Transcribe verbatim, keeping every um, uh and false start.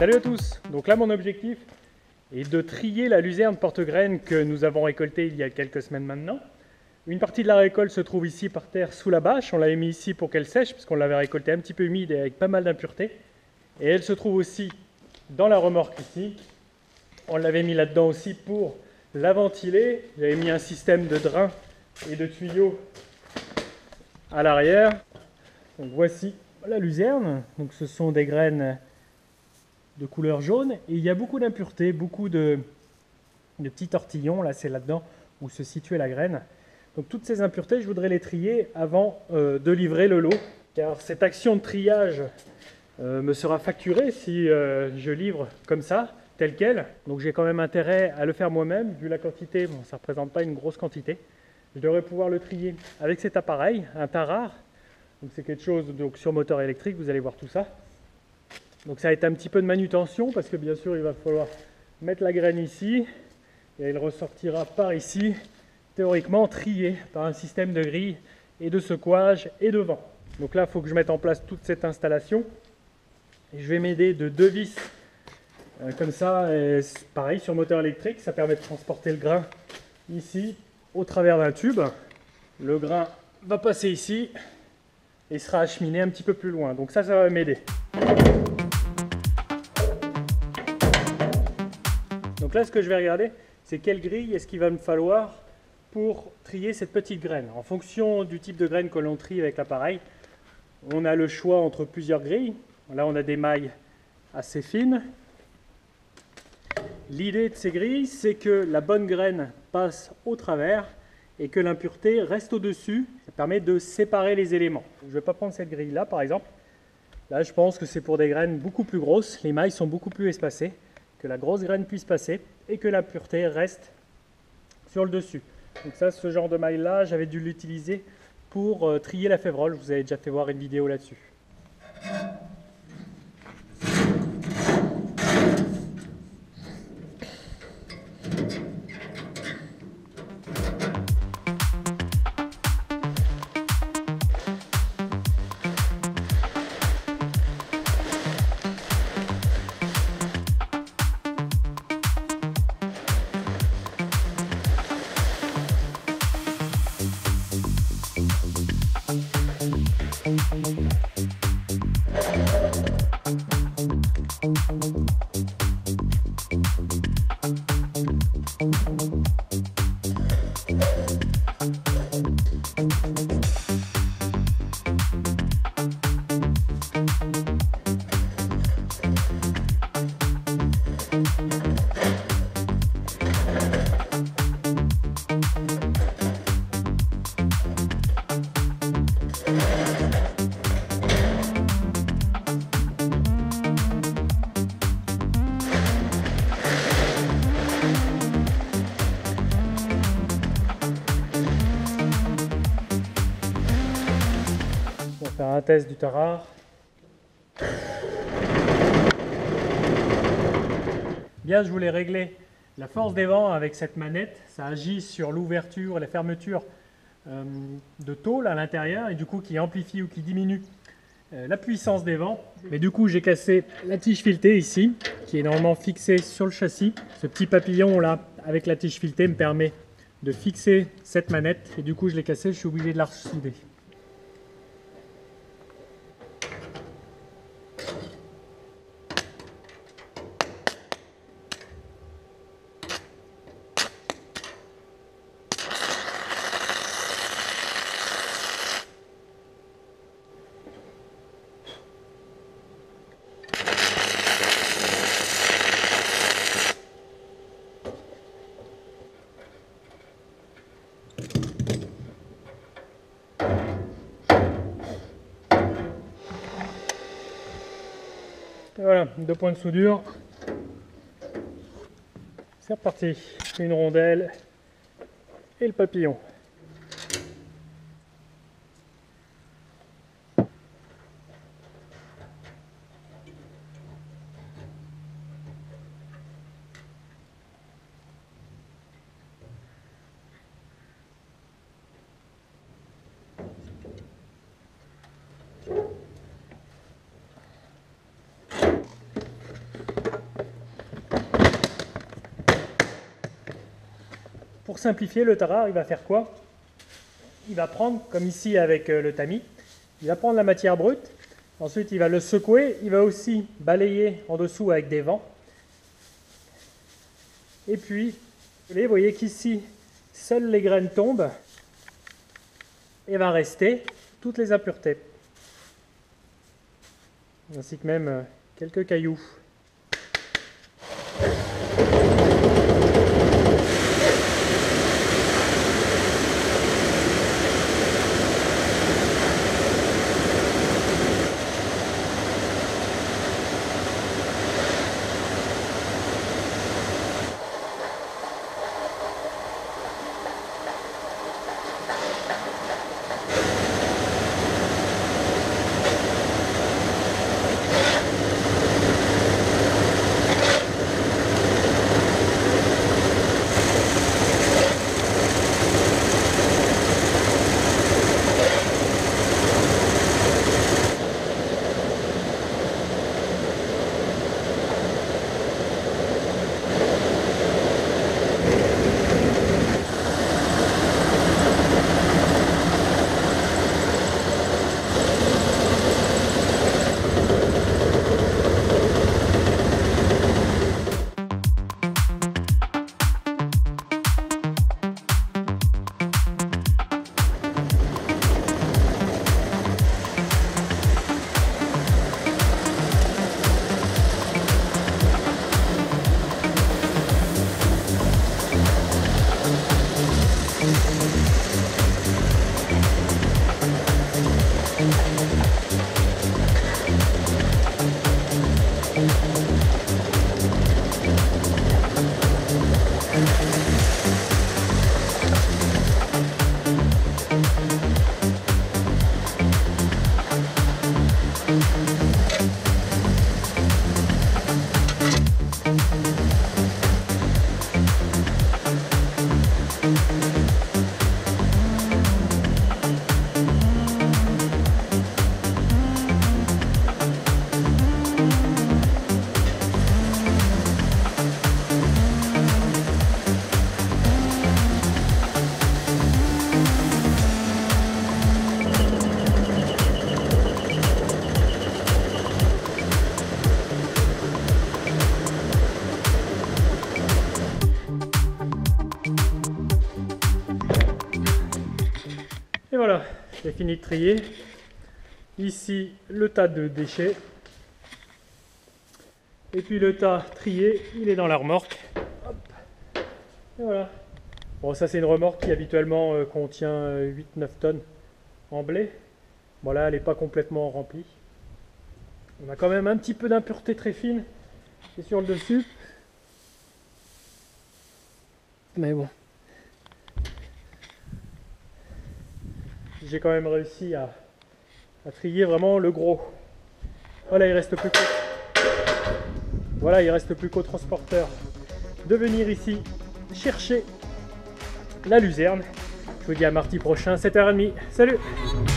Salut à tous. Donc là mon objectif est de trier la luzerne porte-graines que nous avons récoltée il y a quelques semaines maintenant. Une partie de la récolte se trouve ici par terre sous la bâche, on l'avait mis ici pour qu'elle sèche puisqu'on l'avait récoltée un petit peu humide et avec pas mal d'impuretés. Et elle se trouve aussi dans la remorque ici. On l'avait mis là-dedans aussi pour la ventiler. J'avais mis un système de drains et de tuyaux à l'arrière. Donc voici la luzerne. Donc ce sont des graines de couleur jaune et il y a beaucoup d'impuretés, beaucoup de, de petits tortillons. Là c'est là-dedans où se situait la graine. Donc toutes ces impuretés, je voudrais les trier avant euh, de livrer le lot, car cette action de triage euh, me sera facturée si euh, je livre comme ça, tel quel. Donc j'ai quand même intérêt à le faire moi-même, vu la quantité, bon, ça ne représente pas une grosse quantité. Je devrais pouvoir le trier avec cet appareil, un tarare. Donc c'est quelque chose donc, sur moteur électrique, vous allez voir tout ça. Donc ça va être un petit peu de manutention, parce que bien sûr il va falloir mettre la graine ici, et elle ressortira par ici, théoriquement triée par un système de grille et de secouage et de vent. Donc là il faut que je mette en place toute cette installation. Et je vais m'aider de deux vis euh, comme ça, et pareil sur moteur électrique, ça permet de transporter le grain ici au travers d'un tube. Le grain va passer ici et sera acheminé un petit peu plus loin. Donc ça, ça va m'aider. Donc là, ce que je vais regarder, c'est quelle grille est-ce qu'il va me falloir pour trier cette petite graine. En fonction du type de graine que l'on trie avec l'appareil, on a le choix entre plusieurs grilles. Là, on a des mailles assez fines. L'idée de ces grilles, c'est que la bonne graine passe au travers et que l'impureté reste au-dessus. Ça permet de séparer les éléments. Je ne vais pas prendre cette grille-là, par exemple. Là, je pense que c'est pour des graines beaucoup plus grosses. Les mailles sont beaucoup plus espacées. Que la grosse graine puisse passer et que l'impureté reste sur le dessus. Donc ça, ce genre de maille-là, j'avais dû l'utiliser pour euh, trier la févrole. Je vous avais déjà fait voir une vidéo là-dessus. On va faire un test du tarare. Bien, je voulais régler la force des vents avec cette manette. Ça agit sur l'ouverture et la fermeture euh, de tôle à l'intérieur et du coup qui amplifie ou qui diminue euh, la puissance des vents. Mais du coup, j'ai cassé la tige filetée ici, qui est normalement fixée sur le châssis. Ce petit papillon là, avec la tige filetée, me permet de fixer cette manette et du coup, je l'ai cassée, je suis obligé de la ressouder. Et voilà, deux points de soudure. C'est reparti. Une rondelle et le papillon. simplifier, le tarare, il va faire quoi? Il va prendre, comme ici avec le tamis, il va prendre la matière brute, ensuite il va le secouer, il va aussi balayer en dessous avec des vents. Et puis, vous voyez qu'ici, seules les graines tombent et va rester toutes les impuretés, ainsi que même quelques cailloux. Et voilà, j'ai fini de trier. Ici, le tas de déchets. Et puis le tas trié, il est dans la remorque. Hop. Et voilà. Bon, ça c'est une remorque qui habituellement euh, contient euh, huit neuf tonnes en blé. Bon là, elle n'est pas complètement remplie. On a quand même un petit peu d'impureté très fine qui est sur le dessus. Mais bon. J'ai quand même réussi à, à trier vraiment le gros. Voilà, il reste plus qu'au voilà, il reste plus qu'au transporteur de venir ici chercher la luzerne. Je vous dis à mardi prochain, sept heures trente. Salut!